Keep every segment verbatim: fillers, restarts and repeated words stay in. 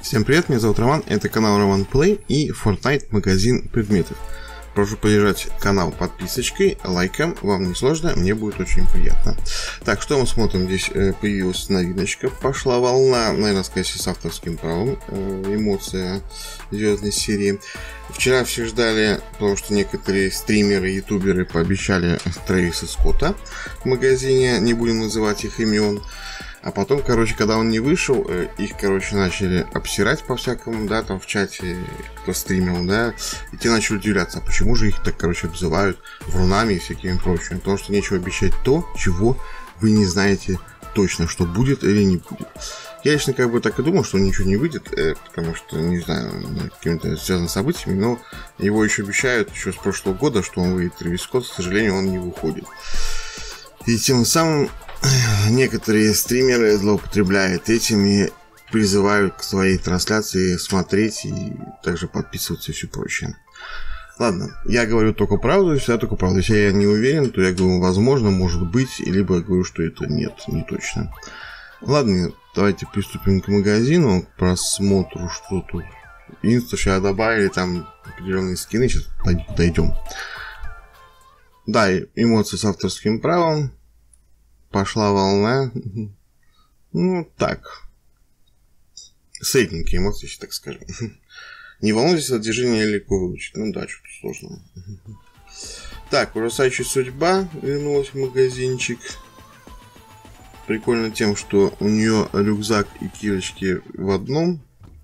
Всем привет, меня зовут Роман, это канал Роман Плей и Fortnite магазин предметов. Прошу поддержать канал подписочкой, лайком, вам не сложно, мне будет очень приятно. Так, что мы смотрим? Здесь э, появилась новиночка, пошла волна, наверное, сказать, с авторским правом, э, эмоция звездной серии. Вчера все ждали, потому что некоторые стримеры, ютуберы пообещали Трэвиса Скотта в магазине, не будем называть их имен. А потом, короче, когда он не вышел, их, короче, начали обсирать по-всякому, да, там в чате, кто стримил, да, и те начали удивляться, а почему же их так, короче, обзывают врунами и всякими прочими, потому что нечего обещать то, чего вы не знаете точно, что будет или не будет. Я лично как бы так и думал, что ничего не выйдет, потому что, не знаю, какими-то связанными событиями, но его еще обещают еще с прошлого года, что он выйдет. Трэвис Скотт, к сожалению, он не выходит. И тем самым некоторые стримеры злоупотребляют этим и призывают к своей трансляции смотреть и также подписываться и все прочее. Ладно, я говорю только правду, всегда только правду. Если я не уверен, то я говорю, возможно, может быть, либо говорю, что это нет, не точно. Ладно, давайте приступим к магазину, к просмотру, что тут. Инста сейчас добавили, там определенные скины, сейчас дойдем. Да, эмоции с авторским правом. Пошла волна. Ну, так. Средненькие эмоции, так скажем. Не волнуйтесь, от движения легко выучить. Ну да, что-то сложное. Так, ужасающая судьба вернулась в магазинчик. Прикольно тем, что у нее рюкзак и кирочки в одном.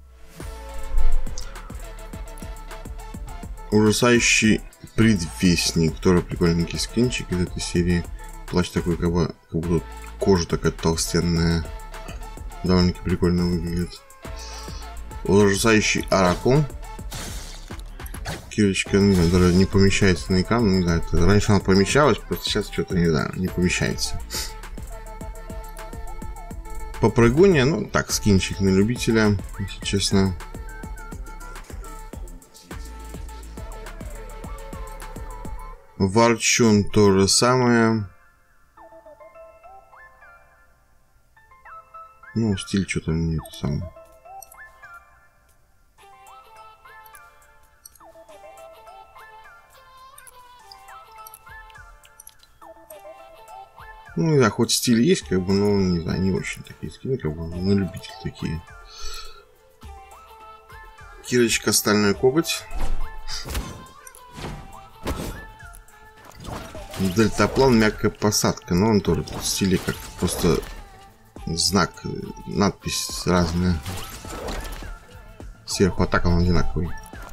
Ужасающий предвестник. Тоже прикольненький скинчик из этой серии. Плащ такой, как бы, как будто кожа такая толстенная. Довольно-таки прикольно выглядит. Ужасающий оракул. Кирочка, не знаю, даже не помещается на экран. Не знаю, это раньше она помещалась, просто сейчас что-то, не знаю, не помещается. Попрыгунья, ну так, скинчик на любителя, если честно. Ворчун то же самое. Ну, стиль что-то не это самое. Ну, не знаю, хоть стиль есть, как бы, но, не знаю, не очень такие скины, как бы, на любитель такие. Кирочка, стальной коготь. Дельтаплан, мягкая посадка, но он тоже в стиле как просто знак, надпись разная. Сверху атака, он одинаковый.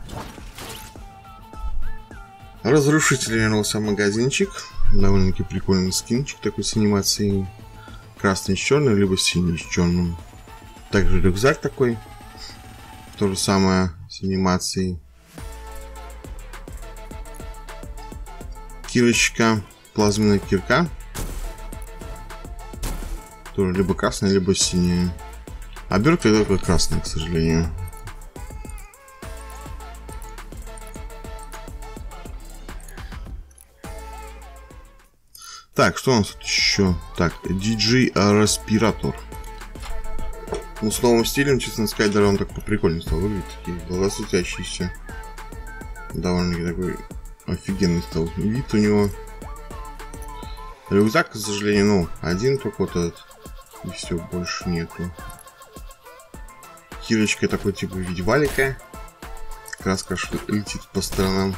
Разрушитель вернулся в магазинчик. Довольно-таки прикольный скинчик такой с анимацией. Красный с черным, либо синий с черным. Также рюкзак такой. То же самое с анимацией. Кирочка, плазменная кирка. Тоже либо красная, либо синяя. Обертка только красная, к сожалению. Так, что у нас тут еще? Так, ди джей Респиратор. Ну, с новым стилем, честно сказать, даже он так поприкольнее стал выглядеть. Такие глазосветящиеся. Довольно такой офигенный стал вид у него. Рюкзак, к сожалению, ну, один только вот этот. И все, больше нету. Кирочка такой типа в виде валика. Краска летит по сторонам.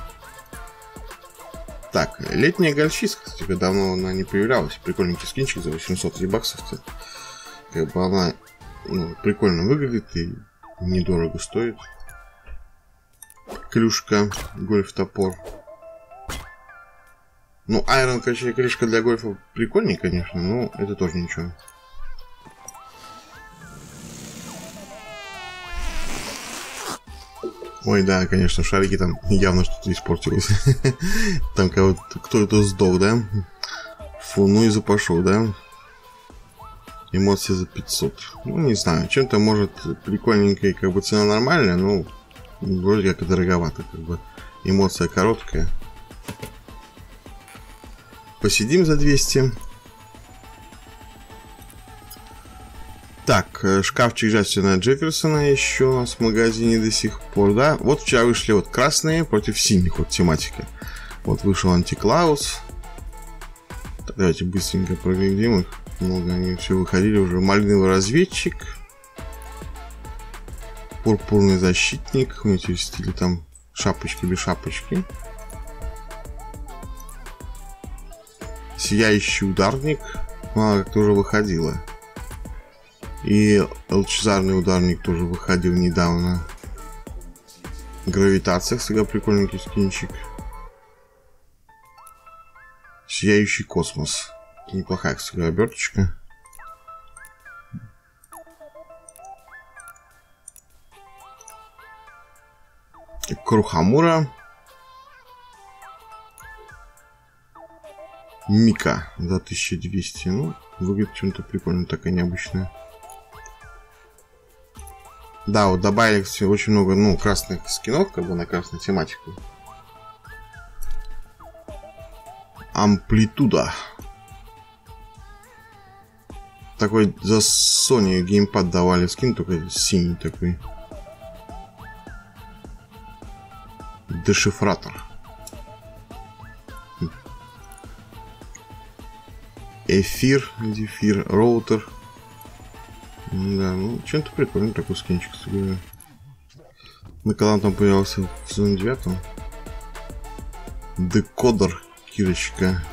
Так, летняя гольфистка, кстати, давно она не появлялась. Прикольненький скинчик за восемьсот баксов. Как бы она, ну, прикольно выглядит и недорого стоит. Клюшка, гольф-топор. Ну, Айрон, короче, клюшка для гольфа прикольнее, конечно, но это тоже ничего. Ой, да, конечно, шарики там явно что-то испортилось. Там кого-то кто-то сдох, да? Фу, ну и запошел, да? Эмоции за пятьсот. Ну, не знаю, чем-то может прикольненькая, как бы цена нормальная, но вроде как и дороговато, как бы. Эмоция короткая. Посидим за двести. Так, шкафчик Джастина Джефферсона еще у нас в магазине до сих пор, да. Вот вчера вышли вот красные против синих, вот тематика. Вот вышел Антиклаус. Так, давайте быстренько проглядим их. Много они все выходили уже. Малиновый разведчик. Пурпурный защитник. У них в стиле там шапочки без шапочки. Сияющий ударник. А, как тоже выходило. И лучезарный ударник тоже выходил недавно. Гравитация, всегда прикольненький скинчик. Сияющий космос. Неплохая, кстати, оберточка. Крухамура. Мика за тысячу двести. Ну, выглядит чем-то прикольно, такая необычная. Да, вот добавили очень много, ну, красных скинов, как бы на красную тематику. Амплитуда. Такой за Sony геймпад давали скин, только синий такой. Дешифратор. Эфир, дефир, роутер. Да, ну, чем-то прикольный такой скинчик, кстати. На когда он там появился в сезоне девятом. Декодер, Кирочка.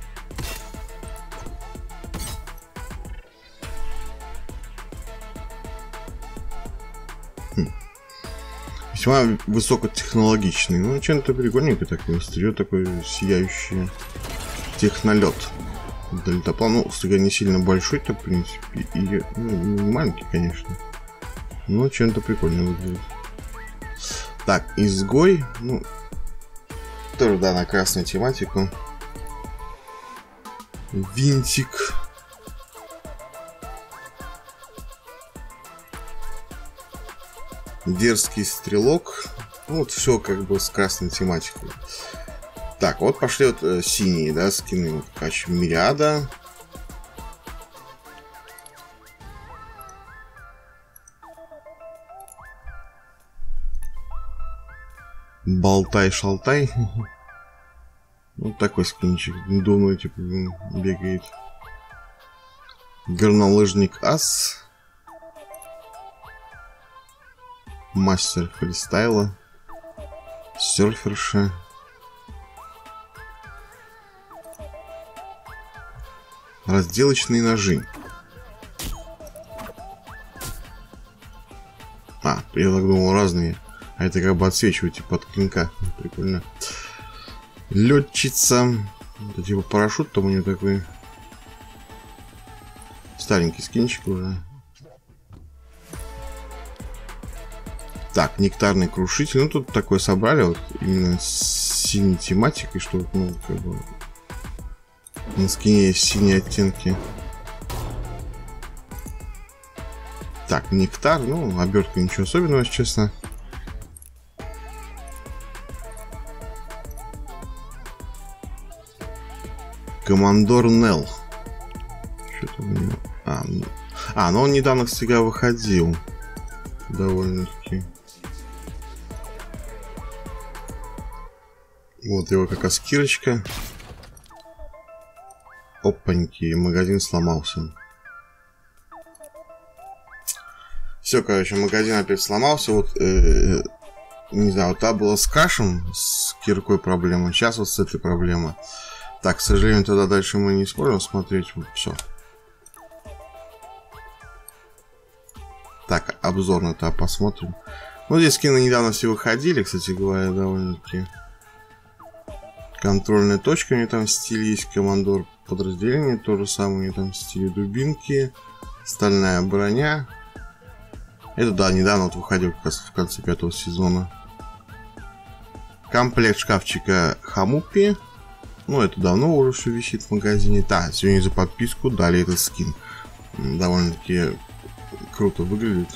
Хм. Весьма высокотехнологичный. Ну, чем-то прикольненький такой. Острие такой сияющий. Технолет. Дельтаплан, ну, кстати, не сильно большой-то, в принципе, и ну, не маленький, конечно, но чем-то прикольно выглядит. Так, изгой, ну, тоже, да, на красную тематику. Винтик. Дерзкий стрелок. Ну, вот все как бы с красной тематикой. Так, вот пошли вот э, синие, да, скины. Вот, кач Мириада. Болтай-шалтай. Вот такой скинчик. Думаю, типа, бегает. Горнолыжник Ас. Мастер фристайла. Серферша. Разделочные ножи. А, я так думал, разные. А это как бы отсвечивает типа от клинка. Прикольно. Летчица. Это типа парашют там у нее такой. Старенький скинчик уже. Так, нектарный крушитель. Ну тут такое собрали. Вот именно с синей тематикой, что ну как бы. На скине есть синие оттенки. Так, нектар. Ну, обертка ничего особенного, если честно. Командор Нелл. Что-то у него... А, ну... а, ну он недавно, кстати, выходил. Довольно-таки. Вот его как раз кирочка. Опаньки, магазин сломался. Все, короче, магазин опять сломался. Вот, э, не знаю, вот та была с кашем, с киркой проблема. Сейчас вот с этой проблемой. Так, к сожалению, тогда дальше мы не сможем смотреть. Вот, все. Так, обзорно-то посмотрим. Ну, здесь скины недавно все выходили, кстати говоря, довольно-таки. Контрольная точка, у нее там стиль есть, командор подразделения, то же самое, у нее там стиль дубинки, стальная броня. Это, да, недавно вот выходил как раз в конце пятого сезона. Комплект шкафчика Хамупи. Ну, это давно уже все висит в магазине. Да, сегодня за подписку дали этот скин. Довольно-таки круто выглядит.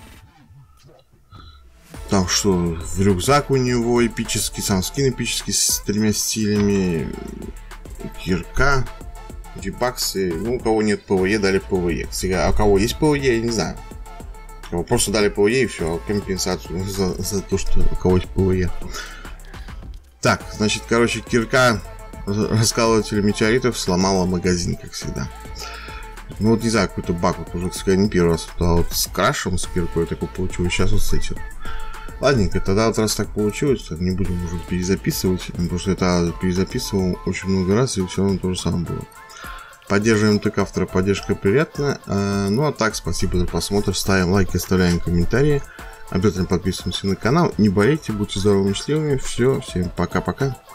Там что, в рюкзак у него эпический, сам скин эпический с тремя стилями. Кирка. V-баксы. Ну, у кого нет ПВЕ, дали ПВЕ. А у кого есть ПВЕ, я не знаю. Просто дали ПВЕ и все, компенсацию за, за то, что у кого есть ПВЕ. Так, значит, короче, кирка раскалывателя метеоритов сломала магазин, как всегда. Ну вот не знаю, какой-то баг, вот уже, кстати, не первый раз, а вот с крашем, с киркой такое получилось, сейчас вот с этим. Ладненько, тогда вот раз так получилось, не будем уже перезаписывать, потому что это перезаписывал очень много раз, и все равно то же самое было. Поддерживаем ТК автора, поддержка приятная. А, ну а так, спасибо за просмотр, ставим лайки, оставляем комментарии. Обязательно подписываемся на канал. Не болейте, будьте здоровыми, счастливыми. Все, всем пока-пока.